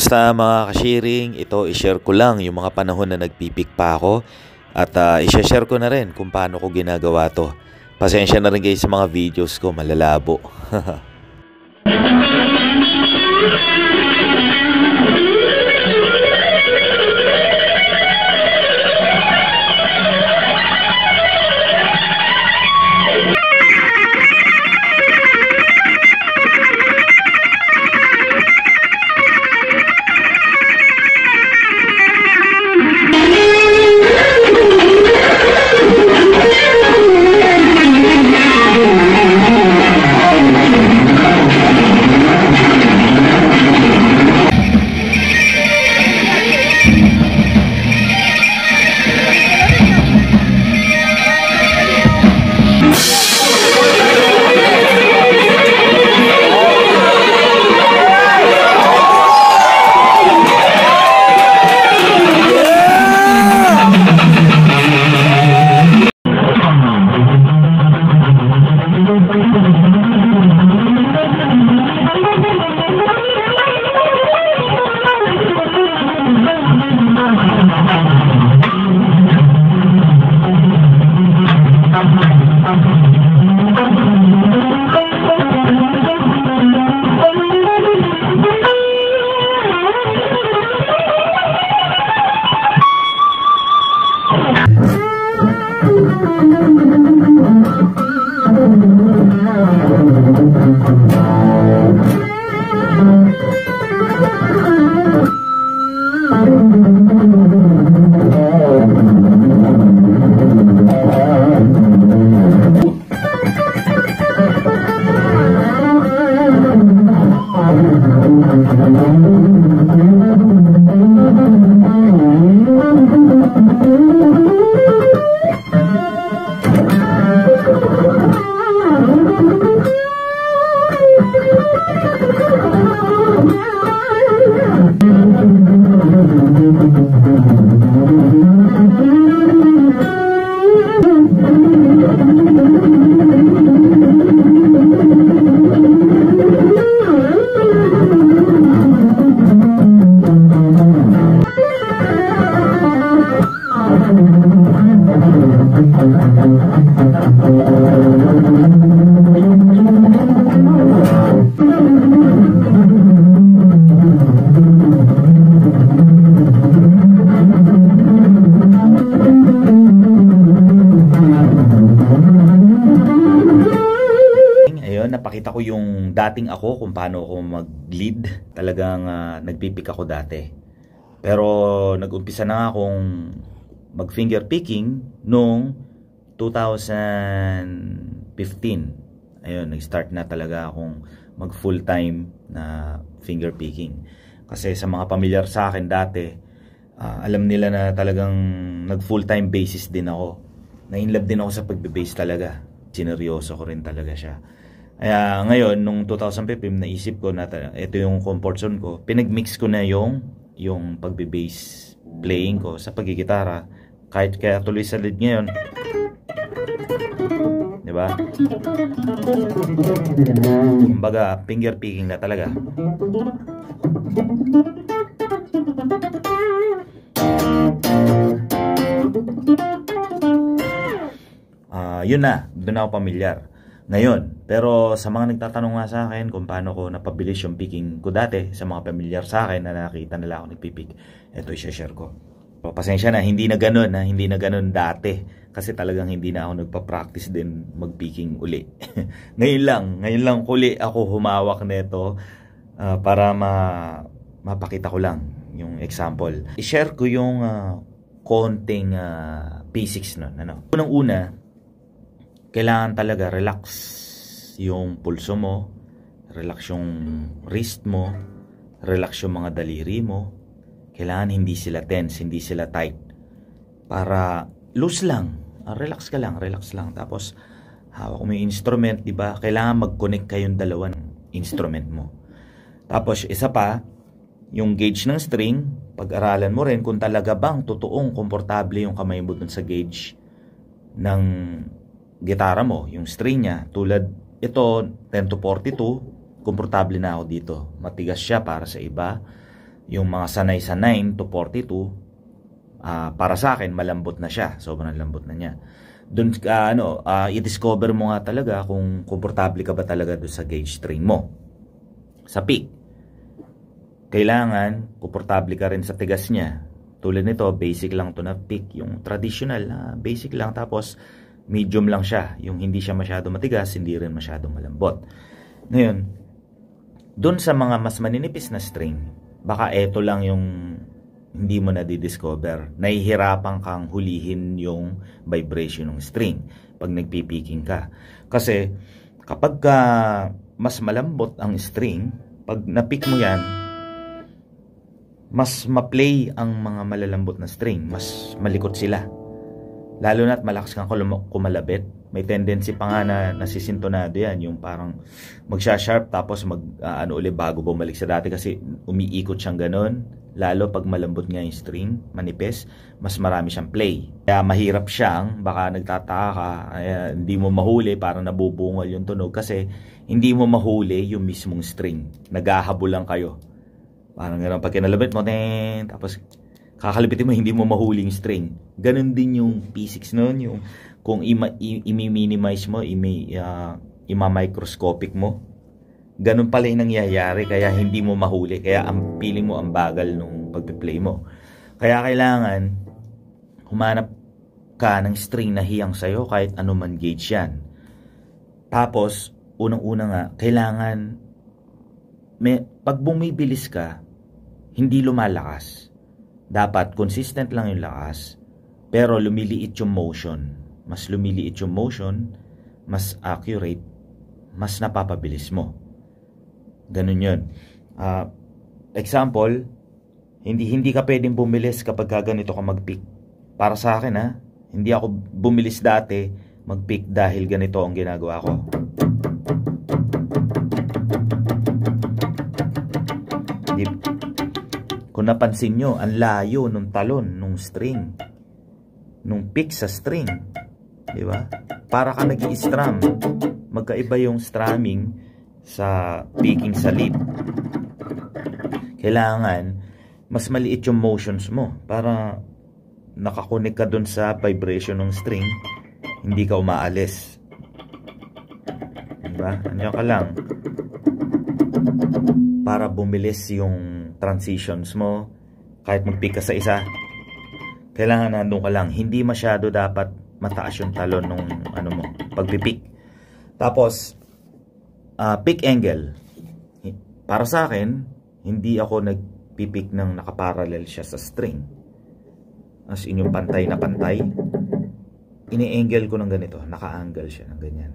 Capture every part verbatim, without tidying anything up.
Kamusta mga ka-sharing? Ito, i-share ko lang yung mga panahon na nagpipik pa ako at uh, i-share ko na rin kung paano ko ginagawa to. Pasensya na rin guys sa mga videos ko, malalabo. Napakita ko yung dating ako kung paano ako mag-lead. Talagang uh, nagpipik ako dati. Pero nag-umpisa na akong mag-finger picking noong two thousand fifteen. Ayun, nag-start na talaga akong mag-full-time na finger picking. Kasi sa mga pamilyar sa akin dati, uh, alam nila na talagang nag-full-time basis din ako. Na-inlove din ako sa pagbe-base talaga. Sineryoso ko rin talaga siya. Kaya ngayon, nung two thousand fifteen, naisip ko na ito yung comfort zone ko. Pinag-mix ko na yung, yung pagbe-bass playing ko sa pagigitara. Kahit kaya tuloy sa lead ngayon. Diba? Kumbaga, finger picking na talaga. Uh, yun na, doon ako pamilyar. Ngayon, pero sa mga nagtatanong nga sa akin kung paano ko napabilis yung picking ko dati, sa mga pamilyar sa akin na nakita nila ako nagpipik, ito i-share ko. So, pasensya na, hindi na ganun, ha? Hindi na ganun dati. Kasi talagang hindi na ako nagpa-practice din mag-picking uli. Ngayon lang, ngayon lang uli ako humawak nito uh, para ma mapakita ko lang yung example. I-share ko yung uh, konting uh, basics nun. Ano? Unang-una, kailangan talaga relax yung pulso mo, relax yung wrist mo, relax yung mga daliri mo. Kailangan hindi sila tense, hindi sila tight. Para loose lang, relax ka lang, relax lang. Tapos hawak mo yung instrument, di ba? Kailangan mag-connect kayong dalawang instrument mo. Tapos isa pa, yung gauge ng string, pag-aralan mo rin kung talaga bang totoong komportable yung kamay mo dun sa gauge ng gitara mo, yung string niya. Tulad ito, ten to forty-two, komportable na ako dito. Matigas siya para sa iba. Yung mga sanay sa nine to forty-two, uh, para sa akin, malambot na siya. Sobrang lambot na niya. Doon, uh, ano, uh, i-discover mo nga talaga kung komportable ka ba talaga doon sa gauge string mo. Sa pick, kailangan komportable ka rin sa tigas niya. Tulad nito, basic lang to na pick. Yung traditional na uh, basic lang. Tapos, medium lang siya. Yung hindi siya masyado matigas, hindi rin masyado malambot. Ngayon, doon sa mga mas maninipis na string, baka eto lang yung hindi mo na di-discover. Nahihirapan kang hulihin yung vibration ng string pag nagpipiking ka. Kasi kapag ka mas malambot ang string, pag napick mo yan, mas ma-play ang mga malalambot na string. Mas malikot sila. Lalo na't malakas kang kumalabit. May tendency pa nga na nasisintonado yan. Yung parang magsha-sharp tapos mag, uh, ano ulit bago bumalik sa dati kasi umiikot siyang ganon. Lalo pag malambot nga yung string, manipis, mas marami siyang play. Kaya mahirap siyang, baka nagtataka ka, uh, hindi mo mahuli, parang nabubungol yung tunog kasi hindi mo mahuli yung mismong string. Naghahabol lang kayo. Parang gano'n, pag kinalabit mo, ten, tapos kakalipitin mo, hindi mo mahuli yung string. Ganon din yung P six noon, yung kung i-minimize mo, uh, ima-microscopic mo, ganun pala yung nangyayari, kaya hindi mo mahuli, kaya ang feeling mo ang bagal nung pagpe-play mo. Kaya kailangan humanap ka ng string na hiyang sa'yo kahit anuman gauge yan. Tapos, unang-una nga, kailangan, may, pag bumibilis ka, hindi lumalakas. Dapat consistent lang yung lakas, pero lumiliit yung motion. Mas lumiliit yung motion, mas accurate, mas napapabilis mo. Ganun yun. Uh, example, hindi hindi ka pwedeng bumilis kapag ganito ka mag-pick. Para sa akin ha, hindi ako bumilis dati mag-pick dahil ganito ang ginagawa ko. Hindi. Kung napansin nyo, ang layo nung talon, nung string, nung pick sa string. Diba? Para ka nag-i-strum. Magkaiba yung strumming sa picking sa lead. Kailangan mas maliit yung motions mo para nakakonek ka dun sa vibration ng string, hindi ka umaalis. Diba? Andiyan ka lang. Para bumilis yung transitions mo, kahit mag-pick ka sa isa, kailangan nandun ka lang. Hindi masyado dapat mataas yung talon nung ano mo, pagpipick. Tapos, uh, pick angle. Para sa akin, hindi ako nagpipick ng nakaparallel siya sa string. As in yung pantay na pantay. Ini-angle ko ng ganito. Naka-angle siya ng ganyan.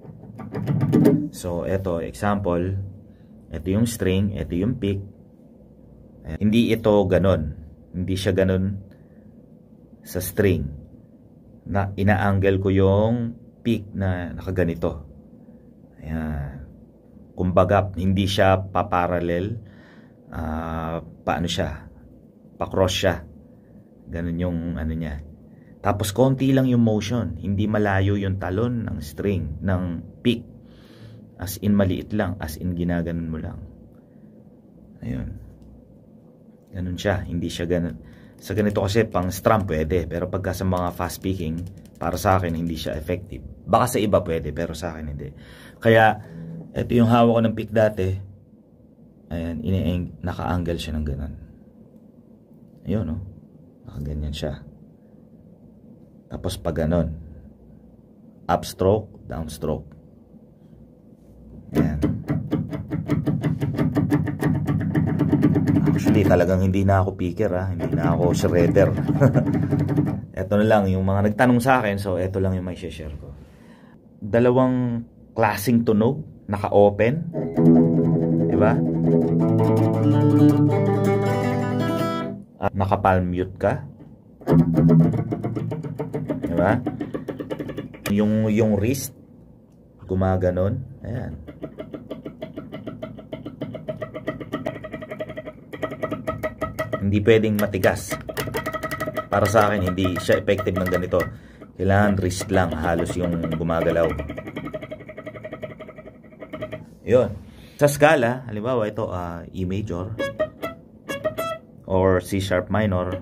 So, eto, example. Ito yung string, ito yung pick. Ayan. Hindi ito ganon. Hindi siya ganon sa string. Na ina-angle ko yung pick na nakaganito. Ayan. Kumbaga, hindi siya paparallel. Uh, paano siya? Pa-cross siya. Ganun yung ano niya. Tapos, konti lang yung motion. Hindi malayo yung talon ng string, ng pick. As in, maliit lang. As in, ginaganon mo lang. Ayun. Ganun siya. Hindi siya ganun. Sa ganito kasi pang strum pwede, pero pagka sa mga fast picking, para sa akin hindi siya effective. Baka sa iba pwede, pero sa akin hindi. Kaya ito yung hawak ko ng pick dati. Ayan, naka-angle siya ng ganun. Ayun, no? Nakaganyan siya. Tapos pag ganun, upstroke, downstroke. Ayan. Actually, talagang hindi na ako picker, ha? Hindi na ako shredder. Ito na lang, yung mga nagtanong sa akin, so ito lang yung may share ko. Dalawang klaseng tunog, naka-open. Diba? At naka-palm mute ka. Diba? Yung, yung wrist, gumaganon. Ayan. Hindi pwedeng matigas. Para sa akin, hindi siya effective ng ganito. Kailangan wrist lang, halos yung gumagalaw. Yun. Sa skala, halimbawa ito, uh, E major. or C sharp minor.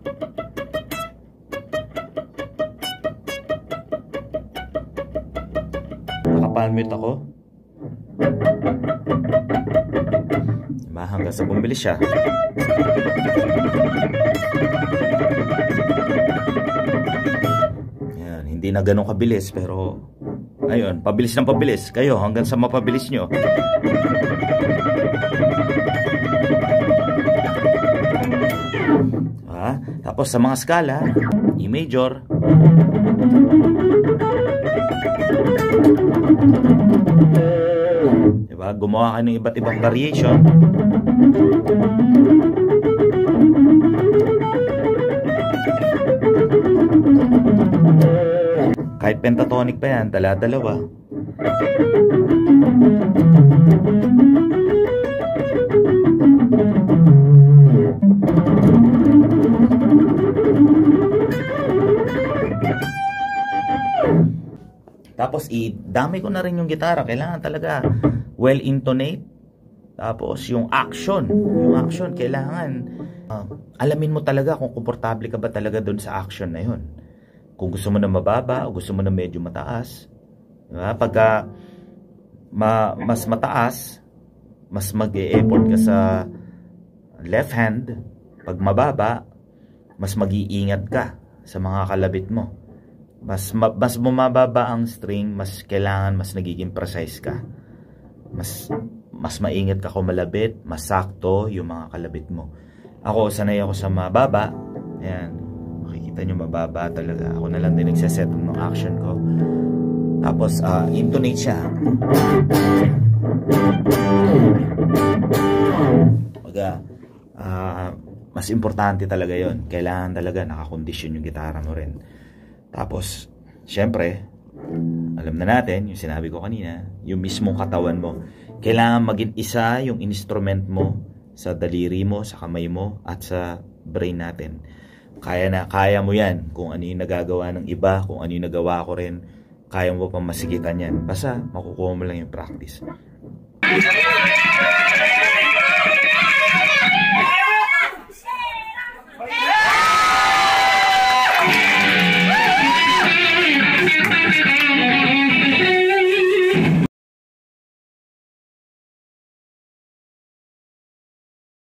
Naka-palm mute ako. Diba? Hanggang sa bumili siya. Yan, hindi na ganun kabilis, pero ayun, pabilis ng pabilis. Kayo, hanggang sa mapabilis nyo. Ah, tapos sa mga skala, E major, diba? Gumawa kayo ng iba't ibang variation. Kahit pentatonic pa yan, dala-dalawa. Tapos i-dami ko na rin yung gitara. Kailangan talaga well intonate. Tapos yung action, yung action kailangan uh, alamin mo talaga kung komportable ka ba talaga doon sa action na yun. Kung gusto mo na mababa o gusto mo na medyo mataas. Diba? Pagka ma mas mataas, mas mag-e-effort ka sa left hand. Pag mababa, mas mag-iingat ka sa mga kalabit mo. Mas, ma mas bumababa ang string, mas kailangan mas nagiging precise ka. Mas, mas maingat ka kung malabit, mas sakto yung mga kalabit mo. Ako, sanay ako sa mababa. Ayan, makikita nyo mababa talaga. Ako na lang din nagsaset ng action ko. Tapos, uh, intonate siya. Baga, uh, mas importante talaga yon. Kailangan talaga nakakondisyon yung gitara mo rin. Tapos, syempre, alam na natin, yung sinabi ko kanina, yung mismong katawan mo. Kailangan maging isa yung instrument mo sa daliri mo, sa kamay mo, at sa brain natin. Kaya na, kaya mo yan. Kung ano yung nagagawa ng iba, kung ano yung nagawa ko rin, kaya mo pa masigitan yan. Basta, makukuha mo lang yung practice.